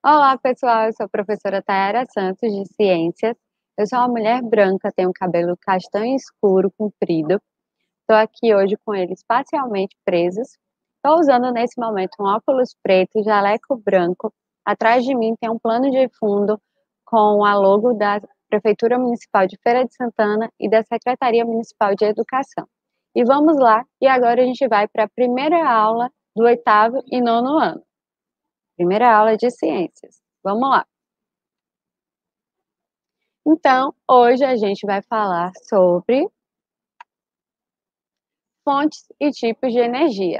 Olá, pessoal. Eu sou a professora Tayara Santos, de Ciências. Eu sou uma mulher branca, tenho cabelo castanho escuro, comprido. Estou aqui hoje com eles parcialmente presos. Estou usando nesse momento um óculos preto e jaleco branco. Atrás de mim tem um plano de fundo com a logo da Prefeitura Municipal de Feira de Santana e da Secretaria Municipal de Educação. E vamos lá, e agora a gente vai para a primeira aula do 8º e 9º ano. Primeira aula de ciências. Vamos lá. Então, hoje a gente vai falar sobre fontes e tipos de energia.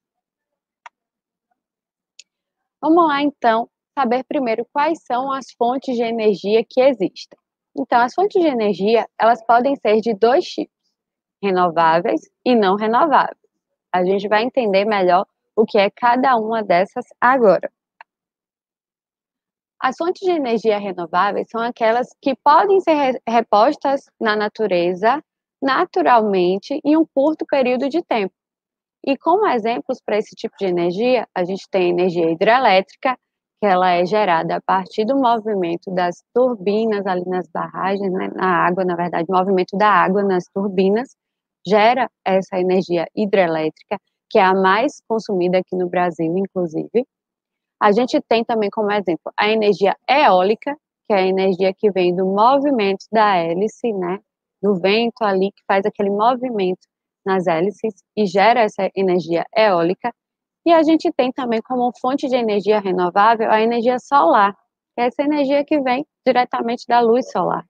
Vamos lá, então, saber primeiro quais são as fontes de energia que existem. Então, as fontes de energia, elas podem ser de dois tipos, renováveis e não renováveis. A gente vai entender melhor o que é cada uma dessas agora. As fontes de energia renováveis são aquelas que podem ser repostas na natureza naturalmente em um curto período de tempo. E como exemplos para esse tipo de energia, a gente tem energia hidrelétrica, que ela é gerada a partir do movimento das turbinas ali nas barragens, né, na água, na verdade, o movimento da água nas turbinas gera essa energia hidrelétrica, que é a mais consumida aqui no Brasil, inclusive. A gente tem também como exemplo a energia eólica, que é a energia que vem do movimento da hélice, né, do vento ali que faz aquele movimento nas hélices e gera essa energia eólica. E a gente tem também como fonte de energia renovável a energia solar, que é essa energia que vem diretamente da luz solar.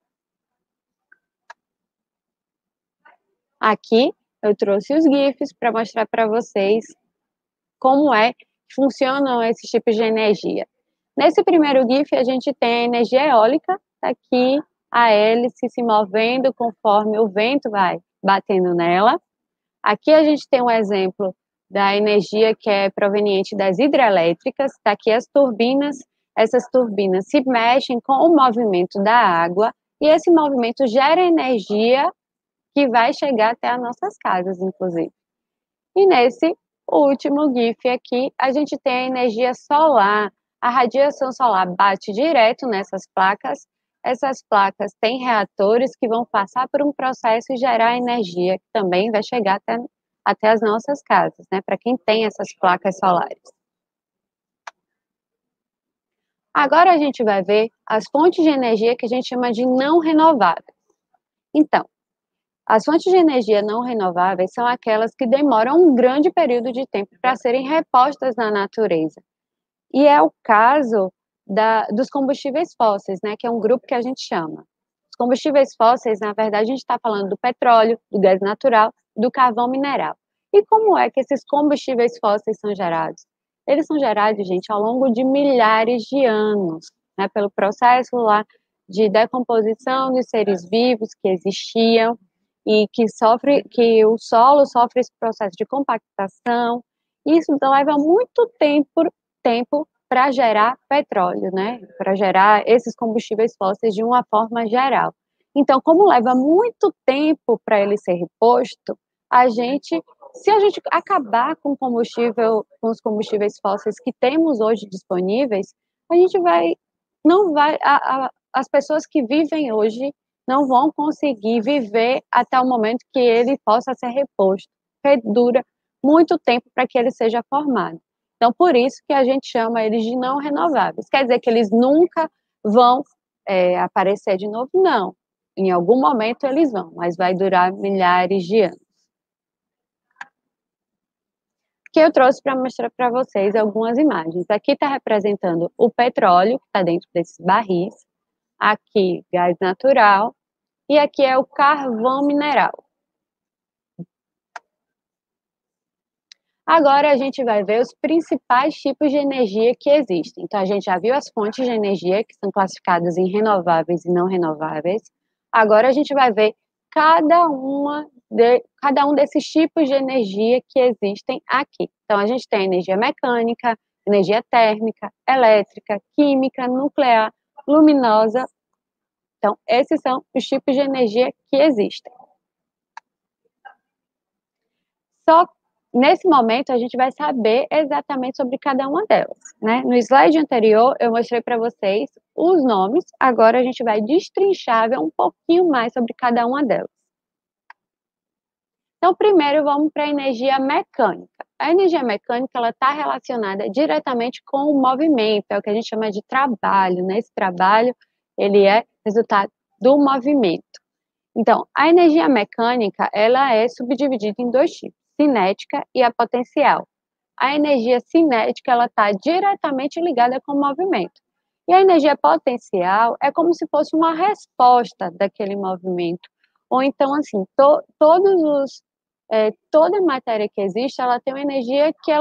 Aqui eu trouxe os GIFs para mostrar para vocês como é que funcionam esses tipos de energia. Nesse primeiro GIF, a gente tem a energia eólica, tá aqui a hélice se movendo conforme o vento vai batendo nela. Aqui a gente tem um exemplo da energia que é proveniente das hidrelétricas, tá aqui as turbinas, essas turbinas se mexem com o movimento da água e esse movimento gera energia que vai chegar até as nossas casas, inclusive. E nesse último GIF aqui, a gente tem a energia solar. A radiação solar bate direto nessas placas. Essas placas têm reatores que vão passar por um processo e gerar energia, que também vai chegar até as nossas casas, né? Para quem tem essas placas solares. Agora a gente vai ver as fontes de energia que a gente chama de não renováveis. Então, as fontes de energia não renováveis são aquelas que demoram um grande período de tempo para serem repostas na natureza. E é o caso dos combustíveis fósseis, né, que é um grupo que a gente chama. Os combustíveis fósseis, na verdade, a gente está falando do petróleo, do gás natural, do carvão mineral. E como é que esses combustíveis fósseis são gerados? Eles são gerados, gente, ao longo de milhares de anos, né, pelo processo lá de decomposição dos seres vivos que existiam e que o solo sofre esse processo de compactação. Isso então leva muito tempo para gerar petróleo, né? Para gerar esses combustíveis fósseis de uma forma geral. Então, como leva muito tempo para ele ser reposto, se a gente acabar com os combustíveis fósseis que temos hoje disponíveis, a gente não vai, as pessoas que vivem hoje não vão conseguir viver até o momento que ele possa ser reposto, porque dura muito tempo para que ele seja formado. Então, por isso que a gente chama eles de não renováveis. Quer dizer que eles nunca vão aparecer de novo? Não. Em algum momento eles vão, mas vai durar milhares de anos. Que eu trouxe para mostrar para vocês algumas imagens. Aqui está representando o petróleo, que está dentro desses barris. Aqui, gás natural. E aqui é o carvão mineral. Agora a gente vai ver os principais tipos de energia que existem. Então, a gente já viu as fontes de energia, que são classificadas em renováveis e não renováveis. Agora a gente vai ver cada um desses tipos de energia que existem aqui. Então, a gente tem energia mecânica, energia térmica, elétrica, química, nuclear, luminosa. Então, esses são os tipos de energia que existem. Só nesse momento, a gente vai saber exatamente sobre cada uma delas, né? No slide anterior, eu mostrei para vocês os nomes, agora a gente vai destrinchar, ver um pouquinho mais sobre cada uma delas. Então, primeiro, vamos para a energia mecânica. A energia mecânica, ela está relacionada diretamente com o movimento, é o que a gente chama de trabalho, né? Esse trabalho, ele é resultado do movimento. Então, a energia mecânica, ela é subdividida em dois tipos, cinética e a potencial. A energia cinética, ela está diretamente ligada com o movimento. E a energia potencial é como se fosse uma resposta daquele movimento. Ou então, assim, toda matéria que existe, ela tem uma energia que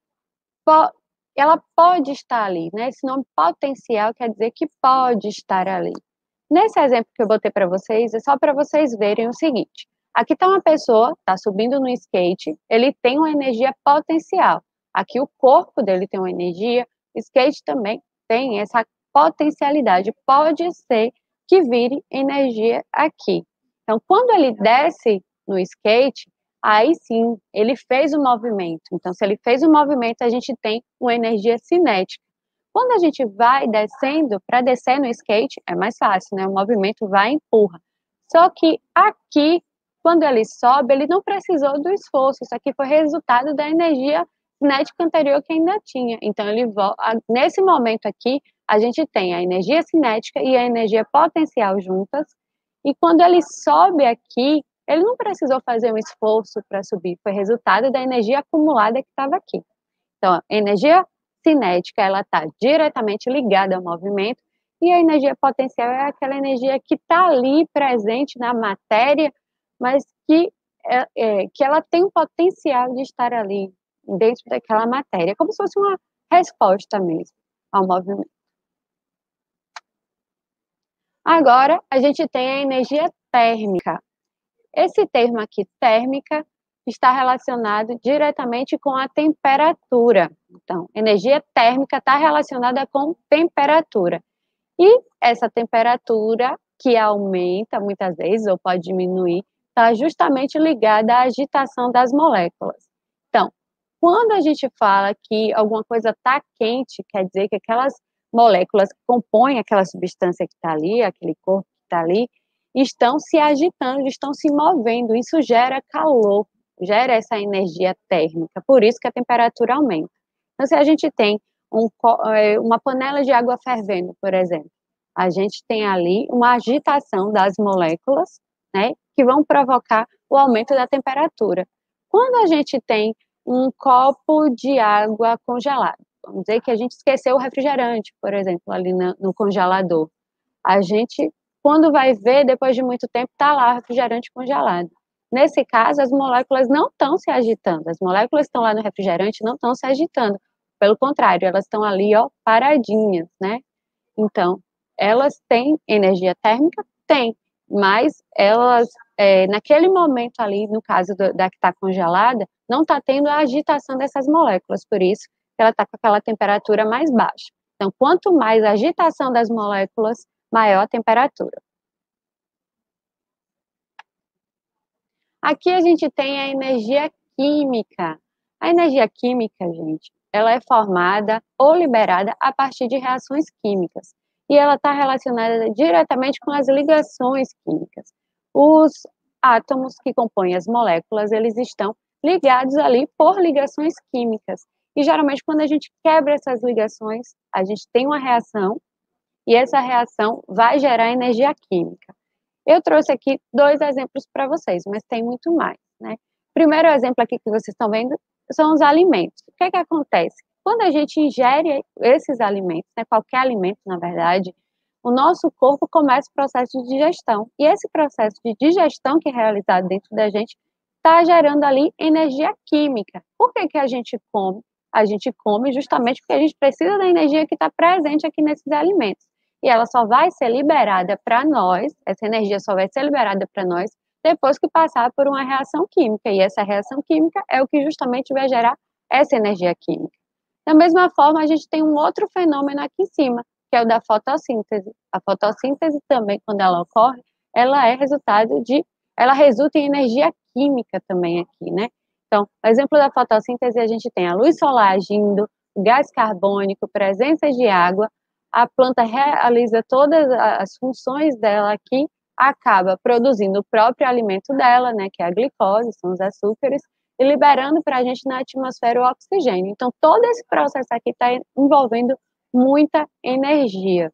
ela pode estar ali, né? Esse nome potencial quer dizer que pode estar ali. Nesse exemplo que eu botei para vocês, é só para vocês verem o seguinte. Aqui está uma pessoa, está subindo no skate, ele tem uma energia potencial. Aqui o corpo dele tem uma energia, o skate também tem essa potencialidade. Pode ser que vire energia aqui. Então, quando ele desce no skate, aí sim, ele fez o movimento. Então, se ele fez o movimento, a gente tem uma energia cinética. Quando a gente vai descendo, para descer no skate, é mais fácil, né? O movimento vai e empurra. Só que aqui, quando ele sobe, ele não precisou do esforço. Isso aqui foi resultado da energia cinética anterior que ainda tinha. Então, nesse momento aqui, a gente tem a energia cinética e a energia potencial juntas. E quando ele sobe aqui, ele não precisou fazer um esforço para subir. Foi resultado da energia acumulada que estava aqui. Então, a energia cinética, ela está diretamente ligada ao movimento, e a energia potencial é aquela energia que está ali presente na matéria, mas que ela tem o potencial de estar ali dentro daquela matéria, como se fosse uma resposta mesmo ao movimento. Agora, a gente tem a energia térmica. Esse termo aqui, térmica, está relacionado diretamente com a temperatura. Então, energia térmica está relacionada com temperatura. E essa temperatura que aumenta muitas vezes ou pode diminuir, está justamente ligada à agitação das moléculas. Então, quando a gente fala que alguma coisa está quente, quer dizer que aquelas moléculas que compõem aquela substância que está ali, aquele corpo que está ali, estão se agitando, estão se movendo. Isso gera calor, gera essa energia térmica, por isso que a temperatura aumenta. Então, se a gente tem uma panela de água fervendo, por exemplo, a gente tem ali uma agitação das moléculas, né, que vão provocar o aumento da temperatura. Quando a gente tem um copo de água congelado, vamos dizer que a gente esqueceu o refrigerante, por exemplo, ali no congelador, a gente, quando vai ver, depois de muito tempo, está lá o refrigerante congelado. Nesse caso, as moléculas não estão se agitando, as moléculas que estão lá no refrigerante não estão se agitando, pelo contrário, elas estão ali, ó, paradinhas, né? Então, elas têm energia térmica? Tem, mas elas, naquele momento ali, no caso da que está congelada, não está tendo a agitação dessas moléculas, por isso que ela está com aquela temperatura mais baixa. Então, quanto mais agitação das moléculas, maior a temperatura. Aqui a gente tem a energia química. A energia química, gente, ela é formada ou liberada a partir de reações químicas. E ela está relacionada diretamente com as ligações químicas. Os átomos que compõem as moléculas, eles estão ligados ali por ligações químicas. E geralmente quando a gente quebra essas ligações, a gente tem uma reação e essa reação vai gerar energia química. Eu trouxe aqui 2 exemplos para vocês, mas tem muito mais, né? Primeiro exemplo aqui que vocês estão vendo são os alimentos. O que é que acontece? Quando a gente ingere esses alimentos, né, qualquer alimento, na verdade, o nosso corpo começa o processo de digestão. E esse processo de digestão que é realizado dentro da gente está gerando ali energia química. Por que que a gente come? A gente come justamente porque a gente precisa da energia que está presente aqui nesses alimentos. E ela só vai ser liberada para nós, essa energia só vai ser liberada para nós depois que passar por uma reação química. E essa reação química é o que justamente vai gerar essa energia química. Da mesma forma, a gente tem um outro fenômeno aqui em cima, que é o da fotossíntese. A fotossíntese também, quando ela ocorre, ela é resultado ela resulta em energia química também aqui, né? Então, no exemplo da fotossíntese, a gente tem a luz solar agindo, o gás carbônico, presença de água, a planta realiza todas as funções dela aqui, acaba produzindo o próprio alimento dela, né, que é a glicose, são os açúcares, e liberando para a gente na atmosfera o oxigênio. Então, todo esse processo aqui está envolvendo muita energia.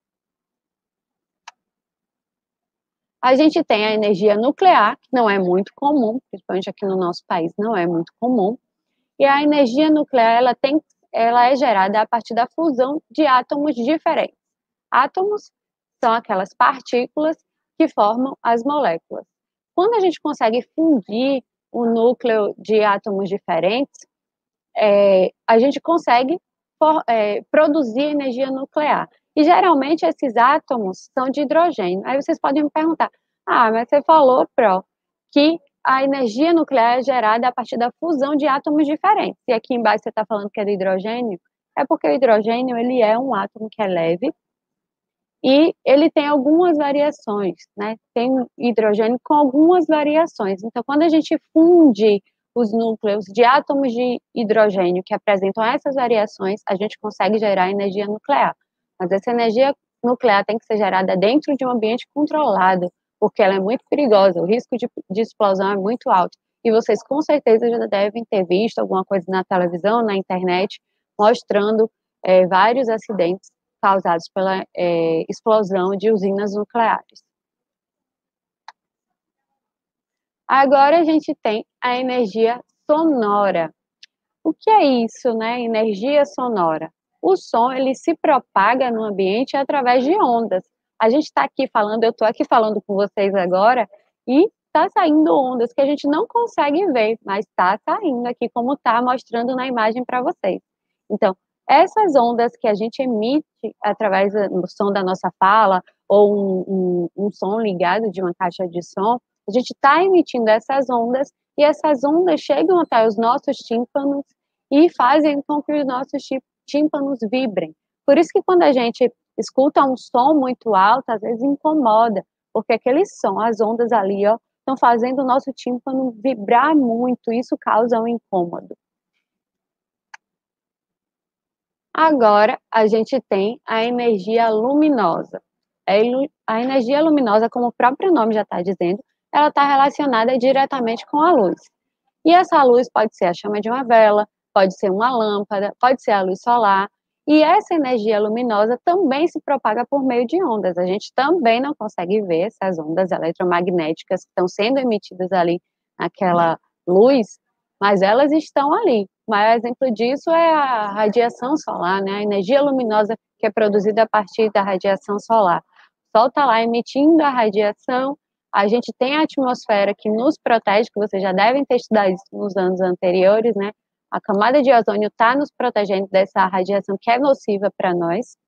A gente tem a energia nuclear, que não é muito comum, principalmente aqui no nosso país, não é muito comum. E a energia nuclear, ela é gerada a partir da fusão de átomos diferentes. Átomos são aquelas partículas que formam as moléculas. Quando a gente consegue fundir o núcleo de átomos diferentes, a gente consegue produzir energia nuclear. E geralmente esses átomos são de hidrogênio. Aí vocês podem me perguntar: ah, mas você falou, Pro, que a energia nuclear é gerada a partir da fusão de átomos diferentes. E aqui embaixo você está falando que é de hidrogênio, é porque o hidrogênio ele é um átomo que é leve e ele tem algumas variações, né? Tem hidrogênio com algumas variações. Então, quando a gente funde os núcleos de átomos de hidrogênio que apresentam essas variações, a gente consegue gerar energia nuclear. Mas essa energia nuclear tem que ser gerada dentro de um ambiente controlado, porque ela é muito perigosa, o risco de explosão é muito alto. E vocês com certeza já devem ter visto alguma coisa na televisão, na internet, mostrando vários acidentes causados pela explosão de usinas nucleares. Agora a gente tem a energia sonora. O que é isso, né? Energia sonora. O som, ele se propaga no ambiente através de ondas. A gente está aqui falando, eu estou aqui falando com vocês agora, e está saindo ondas que a gente não consegue ver, mas está saindo aqui, como está mostrando na imagem para vocês. Então, essas ondas que a gente emite através do som da nossa fala, ou um som ligado de uma caixa de som, a gente está emitindo essas ondas, e essas ondas chegam até os nossos tímpanos e fazem com que os nossos tímpanos vibrem. Por isso que quando a gente escuta um som muito alto, às vezes incomoda, porque aquele som, as ondas ali, ó, estão fazendo o nosso tímpano vibrar muito, isso causa um incômodo. Agora, a gente tem a energia luminosa. A energia luminosa, como o próprio nome já está dizendo, ela está relacionada diretamente com a luz. E essa luz pode ser a chama de uma vela, pode ser uma lâmpada, pode ser a luz solar. E essa energia luminosa também se propaga por meio de ondas. A gente também não consegue ver essas ondas eletromagnéticas que estão sendo emitidas ali naquela luz, mas elas estão ali. O maior exemplo disso é a radiação solar, né? A energia luminosa que é produzida a partir da radiação solar. O Sol está lá emitindo a radiação, a gente tem a atmosfera que nos protege, que vocês já devem ter estudado isso nos anos anteriores, né? A camada de ozônio está nos protegendo dessa radiação que é nociva para nós,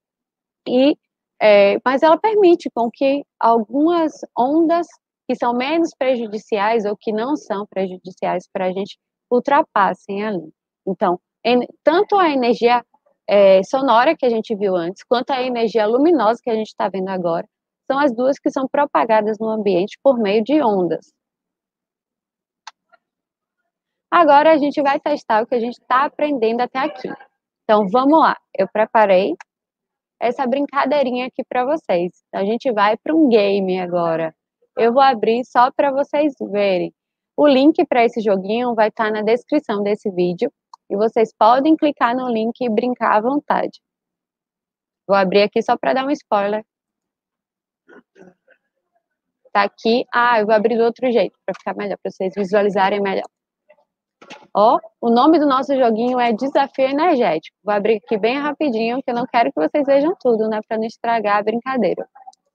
mas ela permite com que algumas ondas que são menos prejudiciais ou que não são prejudiciais para a gente ultrapassem ali. Então, tanto a energia sonora que a gente viu antes, quanto a energia luminosa que a gente está vendo agora, são as duas que são propagadas no ambiente por meio de ondas. Agora a gente vai testar o que a gente está aprendendo até aqui. Então, vamos lá. Eu preparei essa brincadeirinha aqui para vocês. A gente vai para um game agora. Eu vou abrir só para vocês verem. O link para esse joguinho vai estar na descrição desse vídeo e vocês podem clicar no link e brincar à vontade. Vou abrir aqui só para dar um spoiler. Tá aqui. Ah, eu vou abrir do outro jeito para ficar melhor, para vocês visualizarem melhor. Ó, o nome do nosso joguinho é Desafio Energético. Vou abrir aqui bem rapidinho, porque eu não quero que vocês vejam tudo, né, para não estragar a brincadeira.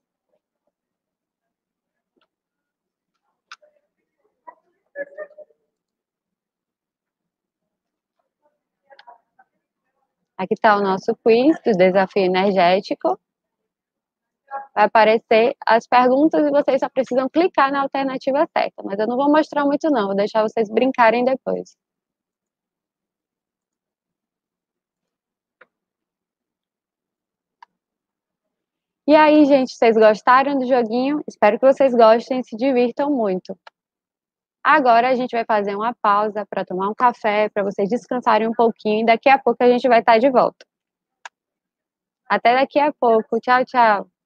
Aqui está o nosso quiz do Desafio Energético. Vai aparecer as perguntas e vocês só precisam clicar na alternativa certa, mas eu não vou mostrar muito não, vou deixar vocês brincarem depois. E aí, gente, vocês gostaram do joguinho? Espero que vocês gostem e se divirtam muito. Agora a gente vai fazer uma pausa para tomar um café, para vocês descansarem um pouquinho, e daqui a pouco a gente vai estar de volta. Até daqui a pouco. Tchau, tchau.